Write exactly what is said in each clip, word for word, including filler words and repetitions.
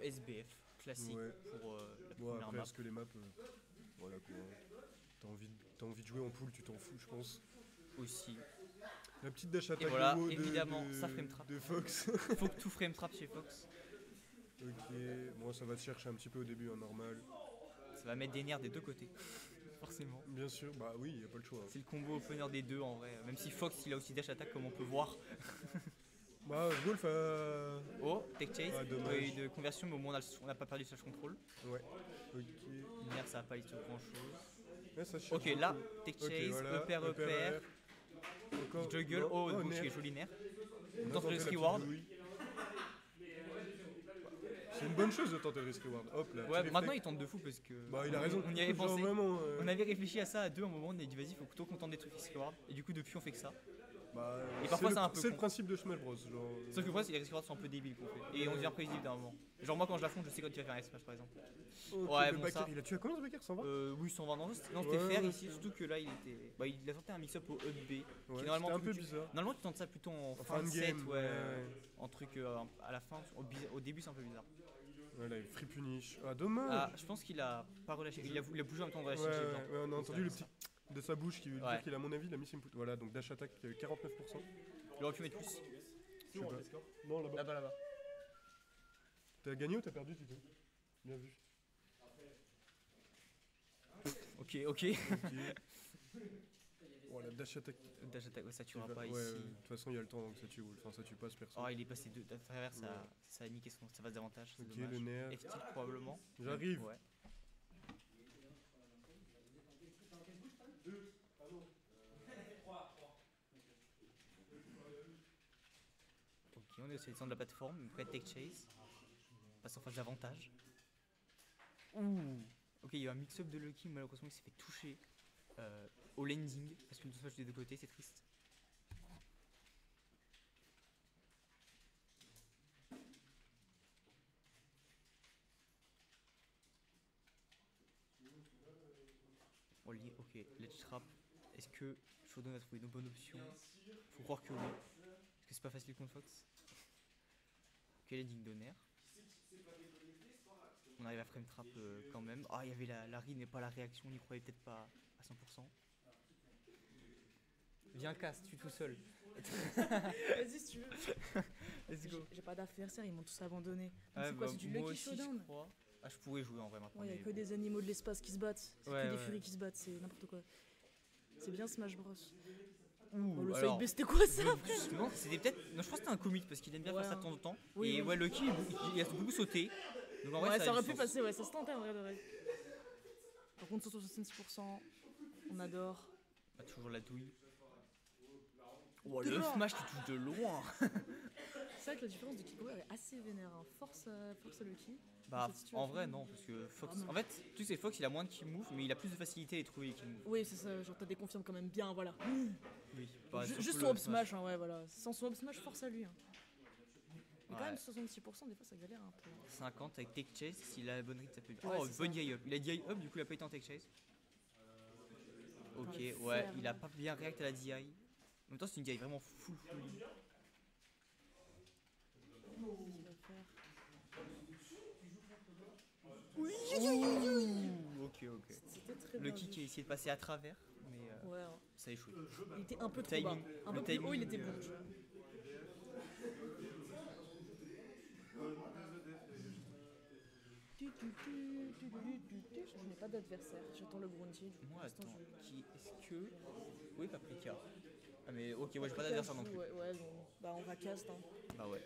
S B F, classique Ouais. pour euh, la Bon, première après, map. est-ce que les maps. euh, Voilà quoi. T'as envie, de- t'as envie de jouer en pool, tu t'en fous, je pense. Aussi. La petite dash Et attaque voilà, de, de, évidemment, de, ça frame trap. de Fox. Faut que tout frame trap chez Fox. Ok, bon, ça va se chercher un petit peu au début, hein, normal. Ça va mettre des nerfs des deux côtés. Forcément. Bien sûr, bah oui, y a pas le choix. C'est le combo opener des deux en vrai. Même si Fox il a aussi dash attack comme on peut voir. Bah, Wolf a. Oh, tech chase, Ah, dommage. pas eu de conversion mais au moins on a, le- on a pas perdu slash control. Ouais, ok. Nerf ça va pas être grand chose. Ouais, ça se cherche Ok là, beaucoup. tech Ok, chase, voilà, upper upper, upper, arrière. Encore. juggle, Non, oh, oh, gauche nerf. joli nerf. On a Tente tenté le la petite reward. douille. C'est une bonne chose de tenter le risk reward. Hop là. Ouais, petit maintenant il réflexe. tente de fou parce que. Bah, il a raison. On y avait Genre, pensé. Vraiment, euh, On avait réfléchi à ça à deux à un moment, on a dit vas-y, faut plutôt qu'on tente des trucs risk reward. Et du coup, depuis on fait que ça. bah, Et parfois, le- c'est un peu C'est le con. principe de Smash Bros. Genre, Sauf que le problème, c'est que les risk rewards sont un peu débiles qu'on fait. Et on devient prévisible d'un moment. Genre, moi quand je l'affronte, je sais quand il va faire un smash par exemple. ok, Ouais, le bon, backer, ça. il a tué à combien ce backer cent vingt? Euh, oui, cent vingt, non, c'était non, Ouais, c'était faire ouais, ici, c'est- surtout que là il était. Bah, il a tenté un mix-up au up B. Qui Ouais, normalement, c'était un tu- peu tu- bizarre. Normalement, tu tentes ça plutôt en fin, fin de de set, game, ouais. ouais. En truc euh, à la fin, au, bi- au début, c'est un peu bizarre. Voilà, il free punish. Ah, dommage. Ah, je pense qu'il a pas relâché. Il a, il a bougé en même temps de Ouais, relâcher le ouais, G ouais, on a entendu le petit de sa bouche qui veut Ouais. dire qu'il a, à mon avis, il a mis ses inputs. Voilà, donc dash attack euh, quarante-neuf pour cent. Il aurait pu mettre plus. Je sais pas. Non, là-bas. Là-bas, là-bas. T'as gagné ou t'as perdu, Tito? Bien vu. Ok, ok. Ok. Voilà, dash attack. Dash attack, ouais, ça tuera Ouais, pas ouais, ici. de toute façon, il y a le temps donc ça tue. Enfin, ça tue pas ce perso. Oh, il est passé de, à travers, ça, Ouais. ça a niqué son, sa base d'avantage. C'est Ok, dommage. le nerf. F-tilt probablement. J'arrive. Ouais. Ok, on est au sélection de la plateforme, près de Tech Chase. On passe en phase d'avantage. Ouh. Ok, il y a eu un mix-up de Lucky, malheureusement il s'est fait toucher euh, au landing, parce que nous smash des deux côtés, c'est triste. On lit, ok, let's trap. Est-ce que Shodan va trouver une bonne option? Faut croire que oui. Parce que c'est pas facile contre Fox. Ok, landing d'honneur. On arrive à frame trap euh, quand même. Ah, il y avait la, la read mais pas la réaction, on n'y croyait peut-être pas à cent pour cent. Viens, casse, tu es tout seul. Vas-y si tu veux. Let's go. J'ai pas d'adversaire, ils m'ont tous abandonné. Donc Ouais, c'est quoi, bah, c'est du moi Lucky aussi, je Showdown? crois. Ah, je pourrais jouer en vrai maintenant. Ouais, y a mais que bon. des animaux de l'espace qui se battent. C'est Ouais, que des ouais. furies qui se battent, c'est n'importe quoi. C'est bien Smash Bros. Ouh, Oh, le alors, side B, c'était quoi ça? je- non, c'était peut-être. Non, je crois que c'était un commit parce qu'il aime bien Ouais, faire ça de hein. temps en temps. Oui, Et oui. ouais, Lucky, il, il a beaucoup sauté. Donc en vrai, Ouais, ça, ça a aurait du pu sens. passer, ouais, ça se tentait en vrai de vrai. Par contre, cent soixante-six pour cent, on adore. Ah, toujours la douille. Oh, De le loin. smash qui touche de loin. C'est vrai que la différence de Kiko est assez vénère. Hein. Force, euh, force à Lucky. Bah, Cette situation. en vrai, non, parce que Fox. Ah, non. En fait, tu sais, Fox il a moins de kill move, mais il a plus de facilité à les trouver les kill move. Oui, c'est ça, genre t'as des confirmes quand même bien, voilà. Oui, bah, Ju- surtout Juste le son up smash, hein, ouais, voilà. Sans son up smash, force à lui. Hein. Mais quand Ouais. même, soixante-six pour cent, des fois ça galère un peu. cinquante avec Tech Chase, s'il a la bonne read, ça peut être. Ouais, Oh, c'est bonne ça. D I up. Il a D I up, du coup, il a pas été en Tech Chase. Ok, le ouais, faire, il a là. pas bien react à la D I. En même temps, c'est une D I vraiment full full. Qu'est-ce qu'il va faire? Ouh, ok, ok. C'était très Le bien kick vu. a essayé de passer à travers, mais euh, Ouais, hein. ça a échoué. Il était un peu trop Timing. bas. Un Le peu plus haut, il timing, était bon. euh, tu vois. Tu, tu, tu, tu, tu, tu, tu. Je n'ai pas d'adversaire, j'attends le grunty. Du coup, Moi, pour l'instant, attends, je- qui est-ce que. Oui, Paprika. Ah, mais ok, ouais, j'ai pas d'adversaire non plus. Ouais, ouais, bon, bah on va cast. Hein. Bah ouais.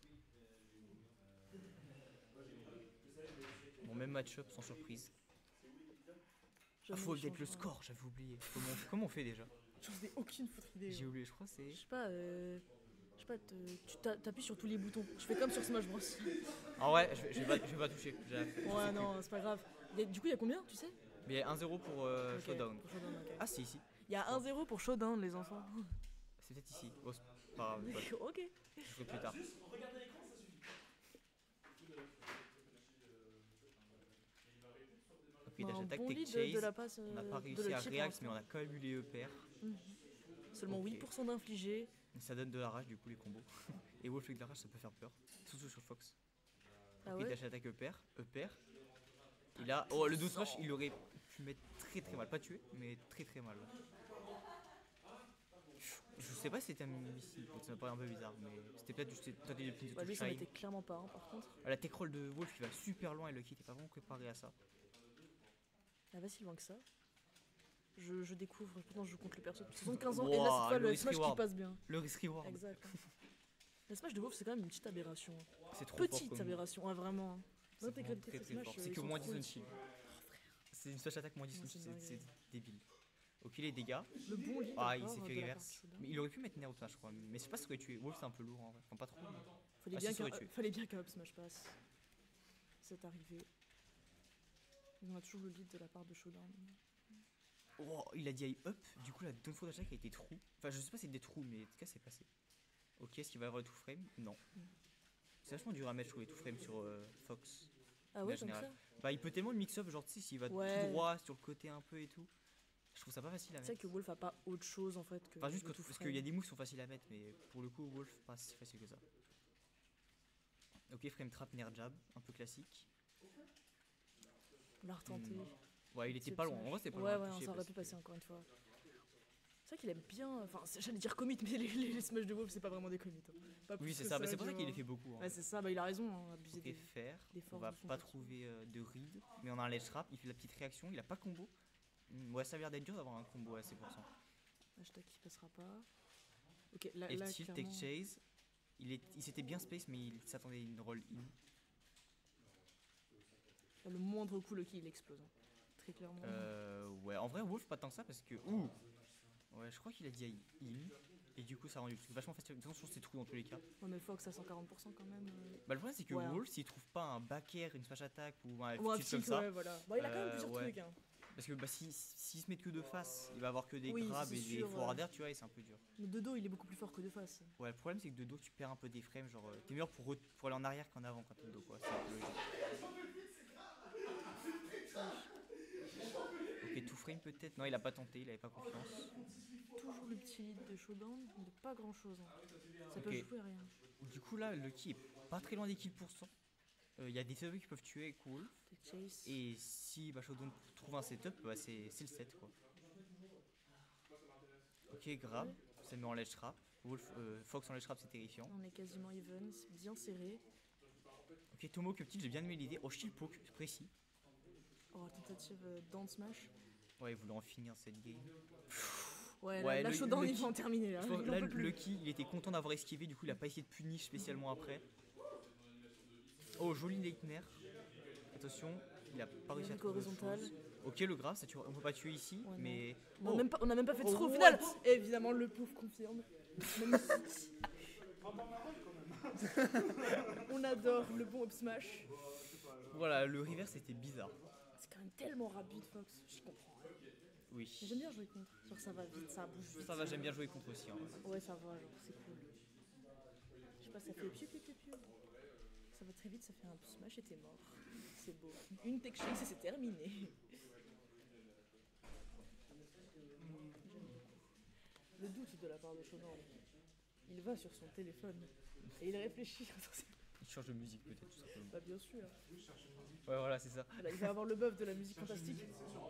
Bon, même match-up sans surprise. Ah, Jamais faut il update le changera. score, j'avais oublié. Comment, comment on fait déjà? J'en ai aucune foutre idée. J'ai hein. oublié, je crois que c'est. Je sais pas, euh, je sais pas, te- tu t'a- t'appuies sur tous les boutons. Je fais comme sur Smash Bros. Ah ouais, je vais, je vais, pas, je vais pas toucher. j'ai la- je sais Ouais, plus. non, c'est pas grave. Il y a- du coup, il y a combien, tu sais? Mais il y a un zéro pour euh, Ok, Showdown. pour Showdown, ok. Ah, c'est ici. Il y a un zéro pour Showdown, les enfants. C'est peut-être ici. Bon, c'est pas grave, ouais, ok. je ferai plus tard. Ok, Bah, dash un attack, bon tech lead de, chase. de la passe. On n'a euh, pas de réussi à Lucky pour react, mais on l'instant. a quand même eu les E P R. Seulement Ok. huit pour cent d'infligé. Ça donne de la rage du coup les combos. Et Wolf avec de la rage ça peut faire peur. Surtout sur Fox. Ah Ok, ouais. dash attaque upper, upper. Et là, oh le dos smash, il aurait pu mettre très très mal, pas tuer, mais très très mal. Je sais pas si c'était un missile, ça me paraît un peu bizarre, mais c'était peut-être juste tenter des petits Bah, lui, touches ça shine. m'était clairement pas, hein, par contre. La tech roll de Wolf, il va super loin et Lucky était pas vraiment préparé à ça. Ah, va si loin que ça. Je, je découvre, pourtant je joue contre le perso depuis soixante-quinze ans, et là, Wow, cette fois, le le risk smash qui reward. passe bien. Le risk reward, Exact. Le smash de Wolf, c'est quand même une petite aberration. c'est trop fort Petite comme aberration, ouais, vraiment. C'est L'intégralité vraiment très de ce très smash, fort. euh, C'est ils que sont moins trop dix on utiles. shield. C'est une smash attaque moins dix Non, on c'est shield, c'est dingue. c'est débile. Ok, les dégâts. Le bon lit, Ah, il d'accord, s'est de fait la part reverse. de Shodan. Mais il aurait pu mettre Nerf smash, je crois. Mais je sais pas ce que tu es. Wolf, c'est un peu lourd en vrai. Enfin, pas trop. mais- Fallait Ah, bien si, ça qu'un aurait tué. fallait bien qu'un up smash passe. C'est arrivé. On a toujours le lead de la part de Shodan. Oh, il a dit high up. Du coup, la down forward attack a été trou. Enfin, je sais pas si c'est des trous, mais en tout cas, c'est passé. Ok, est-ce qu'il va y avoir le two frame? Non. Mm. C'est vachement dur à mettre, je trouve, les two frame sur euh, Fox. Ah ouais, en comme ça. général. Bah, il peut tellement le mix-up, genre, tu sais, s'il va Ouais. tout droit sur le côté un peu et tout. Je trouve ça pas facile à C'est vrai mettre. que Wolf a pas autre chose en fait que. Enfin, juste le que- tout parce frame. qu'il y a des moves qui sont faciles à mettre, mais pour le coup, Wolf, pas si facile que ça. Ok, frame trap, nair jab, un peu classique. On l'a retenté. Hmm. Ouais, il était Petit pas up loin. En smash. vrai, c'était pas Ouais, loin. à ouais, toucher ça aurait parce pu que- passer encore une fois. C'est vrai qu'il aime bien. Enfin, c'est- j'allais dire commit, mais les, les, les smash de Wolf, c'est pas vraiment des commits. hein. Pas Oui, plus c'est que ça. Bah, c'est pour ça du qu'il les moins. fait beaucoup. hein. Ouais, c'est ça, bah il a raison, hein, abuser Ok, des. faire. des On forces va de son pas perso. trouver euh, de read, mais on a un ledge trap. Il fait la petite réaction. Il a pas combo. Hmm, Ouais, ça a l'air d'être dur d'avoir un combo à six pour cent. Hashtag qui passera pas. Ok, là, Et là tilt, tech clairement. chase. Il, est, il s'était bien space, mais il s'attendait à une roll in. Là, le moindre coup, le kill, il explose. hein. Très clairement. Euh, ouais, en vrai, Wolf, pas tant que ça parce que. Ouh! Ouais, je crois qu'il a dit in. Et du coup, ça a rendu le truc vachement facile. De toute façon, c'est trou dans tous les cas. Ouais, mais Fox à cent quarante pour cent quand même. euh. Bah, le problème, c'est que Ouais, hein. Wolf, s'il trouve pas un back air, une smash attack ou un Ou un tilt comme petit, ça. ouais, voilà. Bon, il a quand même Euh, plusieurs ouais. trucs. Hein. Parce que bah, s'il si, s'il se met que de face, il va avoir que des Oui, grabs c'est et des sûr, forward ouais. air, tu vois, et c'est un peu dur. Mais de dos, il est beaucoup plus fort que de face. Ouais, le problème, c'est que de dos, tu perds un peu des frames. Genre, euh, t'es meilleur pour, re- pour aller en arrière qu'en avant quand t'es de dos, quoi. C'est un peu logique. Ok, two frame peut-être. Non, il a pas tenté, il avait pas confiance. Toujours le petit lead de Shodan, mais pas grand chose. Ça peut Ok. jouer à rien. Du coup, là, Lucky est pas très loin des kills pour cent. Il y a des setups qui peuvent tuer avec Wolf. Tech chase. Et si bah, Shodan trouve un setup, bah, c'est c'est le set quoi. Ok, grab, Ouais. ça met en ledge trap. Wolf, euh, Fox en ledge trap, c'est terrifiant. On est quasiment even, c'est bien serré. Ok, Tomo que petit, j'ai bien aimé l'idée. Oh, shield poke, précis. Oh, tentative euh, down smash. Ouais, il voulait en finir cette game. Ouais, Ouais, là, là le- Shodan, le il qui- va en terminer là. Je pense Il que en là, peut plus. Lucky, il était content d'avoir esquivé, du coup, il a pas essayé de punish spécialement après. Oh, joli Leitner. Attention, il a pas réussi à Eric trouver autre horizontal. chose. Ok, le grave, ça tue- on peut pas tuer ici, Ouais, non. mais. On n'a Oh, même, pas- on a même pas fait de Oh, throw au what? final. Et évidemment, le pouf confirme. Magnifique. On adore le bon up smash. Voilà, le reverse était bizarre. C'est quand même tellement rapide, Fox. Je comprends. hein. Oui. Mais j'aime bien jouer contre. Genre, ça va vite, ça bouge vite. Ça va, j'aime bien jouer contre aussi. hein. Ouais, ça va, genre, c'est cool. Je sais pas, ça fait piou piou piou piou. Ça va très vite, ça fait un smash et t'es mort. C'est beau. Une tech chase et c'est terminé. Le doute de la part de Shonan. Il va sur son téléphone et il réfléchit. Il change de musique peut-être tout simplement. Bah bien sûr. Ouais, voilà, c'est ça. Voilà, il va avoir le buff de la musique fantastique.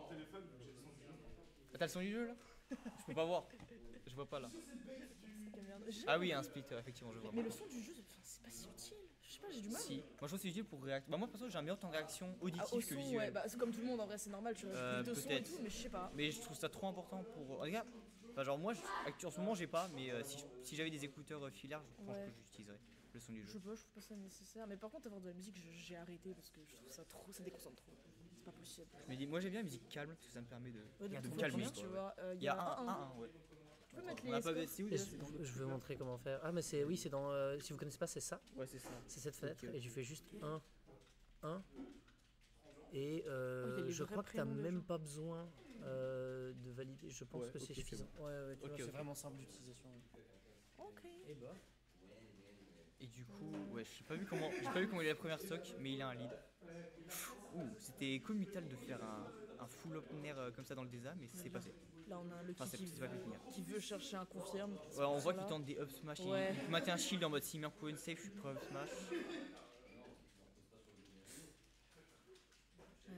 Ah, t'as le son du jeu là? Je peux pas voir. Je vois pas là. J'ai- Ah oui, il y a un splitter, effectivement, je vois. Mais le son du jeu, c'est- c'est pas si utile. Je sais pas, j'ai du mal. Si, moi je trouve que c'est utile pour réaction. Bah, moi perso, j'ai un meilleur temps de réaction auditif Ah, au que son, visuel. ouais, bah c'est comme tout le monde en vrai, c'est normal, tu Euh, rajoutes plus de son et peut-être. tout, mais je sais pas. Mais je trouve ça trop important pour. Regarde, enfin, genre moi, je- actu- en ce moment, j'ai pas, mais euh, si, je- si j'avais des écouteurs euh, filaires, je pense Ouais. que j'utiliserais le son du Je jeu. sais pas, je trouve pas ça nécessaire. Mais par contre, avoir de la musique, je- j'ai arrêté parce que je trouve ça trop, ça déconcentre trop. C'est pas possible. Je me dis, moi j'aime bien la musique calme parce que ça me permet de, Ouais, de de trouver me calmer. bien, quoi, tu ouais. vois. euh, Il y a un, un, un, ouais. Tu peux mettre On a les pas scores. c'est où Et déjà, je, c'est dans- je vais montrer comment faire. Ah, mais c'est oui, c'est dans. euh, si vous connaissez pas, c'est ça. Ouais, c'est ça. C'est cette fenêtre. Ok. Et je fais juste un, un. Et euh, Oh, il y a les je vrais crois que t'as prénoms des même gens. pas besoin euh, de valider. Je pense Ouais, que ok, c'est c'est suffisant. Ouais, ouais, tu Ok, vois, c'est ok. vraiment simple d'utilisation. Ok. Et bah. Et du coup, ouais, j'ai pas vu comment, j'ai pas vu comment il a la première stock, mais il a un lead. Ouh, c'était commutal de faire un, un full opener euh, comme ça dans le désert, mais c'est passé. Là, on a un Lucky Enfin, c'est qui, c'est pas le finir. qui veut chercher un confirme. Ouais, on voit Voilà. qu'il tente des up smash, il- Ouais. il maintient un shield en mode si meurt pour une safe, je suis prêt à up smash.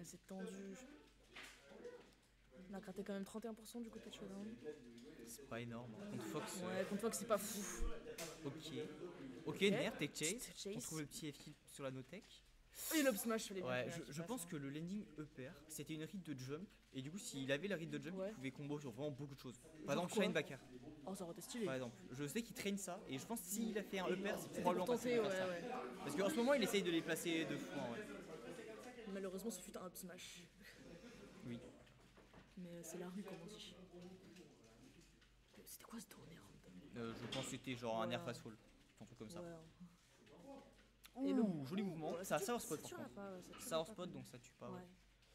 c'est tendu. On a gratté quand même trente et un pour cent du côté de Showdown. C'est pas énorme. Contre Fox, euh, Ouais, contre Fox, c'est pas fou. ok. Ok, Nair, Tech Chase. Tech Chase. On trouve le petit F-tilt sur la no-tech. Et l'up smash, fallait bien Ouais, qu'il y ait un je, qui je passe, pense hein. que le landing upper, c'était une read de jump. Et du coup, s'il avait la read de jump, Ouais. il pouvait combo sur vraiment beaucoup de choses. Genre Par exemple, quoi Shine Backer. Oh, ça aurait été stylé. Par exemple, je sais qu'il traîne ça. Et je pense que s'il a fait un upper, c'est C'était pour probablement parce qu'il tenter, veut ouais, faire ça. ouais. Parce qu'en ce moment, il essaye de les placer deux fois. Ouais. Malheureusement, ce fut un up smash. Oui. Mais euh, c'est la rue, comme on dit. C'était quoi ce tournée random? Euh, je pense que c'était genre un Ouais. air fast fall. Un truc comme ça. Ouais. Ouh, Et le- joli mouvement. Ouais, Ça a tue- sour spot ça par tuera contre. pas, ouais, ça tuera Sour pas, spot, quoi. donc ça tue pas. Ouais. Ouais.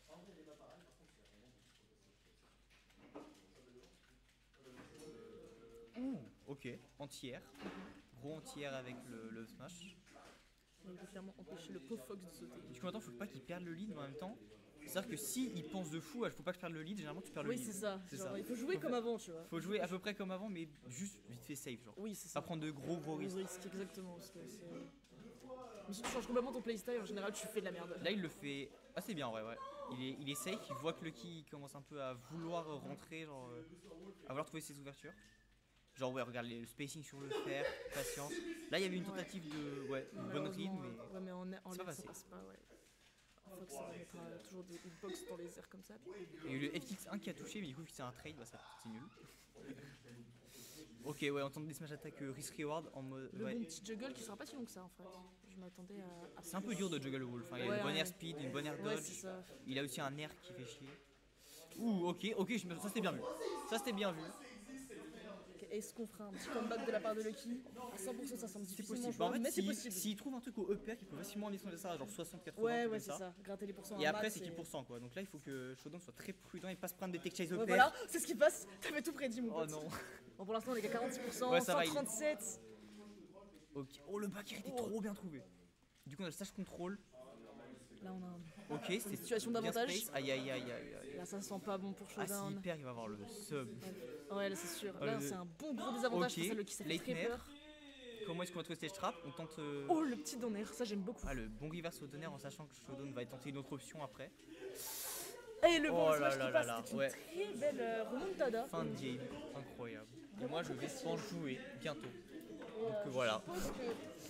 Ouh, ok. Anti-air. Gros anti-air avec le, le smash. Il peut clairement empêcher le pauvre Fox de sauter. Du coup, maintenant, faut pas qu'il perde le lead, mais en même temps. C'est-à-dire que si il pense de fou, ah, faut pas que je perde le lead, généralement tu perds le Oui, lead. c'est ça. C'est Genre, ça. il faut jouer Faut comme faire- avant, tu vois. Faut jouer à peu près comme avant, mais juste vite fait safe, genre. Oui, c'est Pas ça. prendre de gros gros risques. Gros risque, exactement. Parce que c'est- Mais si tu changes complètement ton playstyle, en général, tu fais de la merde. Là, il le fait assez bien, en vrai, ouais. Il est, il est safe, il voit que le key commence un peu à vouloir rentrer, genre. euh, à vouloir trouver ses ouvertures. Genre, ouais, regarde le spacing sur le fer, patience. Là, il y avait une tentative de. Ouais, une bonne read, Malheureusement, mais. Ouais, mais en, en c'est l'air, pas ça passé. passe pas, ouais. Fox, ça mettra toujours des hitbox dans les airs comme ça. Il y a eu le F X un qui a touché, mais du coup, vu que c'est un trade, bah ça c'est nul. Ok, ouais, on tente des smash attack euh, risk reward en mode. Le Ouais. bon petit juggle qui sera pas si long que ça en fait. Je m'attendais à. à C'est un peu dur de juggle le wall. Enfin, il a Ouais, une bonne air ouais. speed, une bonne air Ouais, dodge. c'est ça. Il a aussi un air qui fait chier. Ouh, ok, ok, je me- ça c'était bien vu. Ça c'était bien vu. Ok, est-ce qu'on fera un petit comeback de la part de Lucky? À cent pour cent, ça semble C'est difficilement possible. Bah, en jouable, fait, mais c'est s'il possible. s'il trouve un truc au upper qui peut facilement descendre ça à genre soixante quatre-vingts, Ouais, comme ouais, c'est ça. ça. Gratter les pourcents Et à après, max c'est kill pour cent quoi. Donc là, il faut que Shodan soit très prudent et pas se prendre des tech chase Ouais, upper. voilà, c'est ce qui passe. T'avais tout prédit, mon Oh pote. non. Bon, pour l'instant, on est qu'à quarante-six pour cent, Ouais, ça va, il- cent trente-sept. Ok. Oh, le back air était Oh. trop bien trouvé. Du coup, on a le stage control. Là, on a un... Ok, c'était situation bien d'avantage. space. Aïe aïe aïe aïe aïe. Là, ça sent pas bon pour Ah, si Showdown. il perd, il va avoir le sub. Ouais, là, c'est sûr. Ah, Là, le- c'est un bon gros désavantage Ok, face à Lucky, ça fait late très nair. peur. Comment est-ce qu'on va trouver stage trap? On tente. euh, Oh, le petit donner, ça j'aime beaucoup. Ah, le bon reverse au donner en sachant que Shodan va tenter une autre option après. Et le bon Oh là smash là qui là passe, là, c'était une ouais. très belle euh, remontada. Fin de game, incroyable. Et moi, je vais sans jouer bientôt. Donc euh, voilà. Je pense que